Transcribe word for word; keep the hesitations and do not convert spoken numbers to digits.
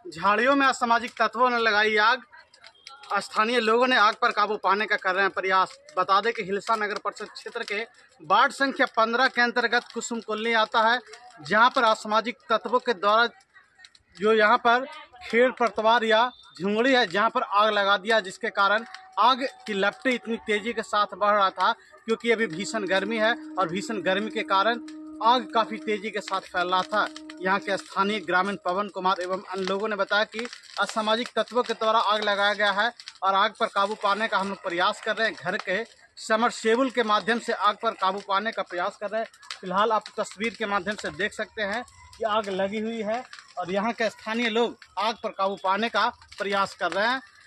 झाड़ियों में असामाजिक तत्वों ने लगाई आग। स्थानीय लोगों ने आग पर काबू पाने का कर रहे हैं प्रयास। बता दें कि हिलसा नगर परिषद क्षेत्र के वार्ड संख्या पंद्रह के अंतर्गत कुसुम कॉलोनी आता है, जहां पर असामाजिक तत्वों के द्वारा जो यहां पर खेड़ पतवार या झुंगड़ी है, जहां पर आग लगा दिया, जिसके कारण आग की लपटें इतनी तेजी के साथ बढ़ रहा था, क्योंकि अभी भीषण गर्मी है और भीषण गर्मी के कारण आग काफी तेजी के साथ फैल रहा था। यहाँ के स्थानीय ग्रामीण पवन कुमार एवं अन्य लोगों ने बताया कि असामाजिक तत्वों के द्वारा आग लगाया गया है और आग पर काबू पाने का हम लोग प्रयास कर रहे हैं। घर के समरसेबुल के माध्यम से आग पर काबू पाने का प्रयास कर रहे हैं। फिलहाल आप तस्वीर के माध्यम से देख सकते हैं कि आग लगी हुई है और यहाँ के स्थानीय लोग आग पर काबू पाने का प्रयास कर रहे हैं।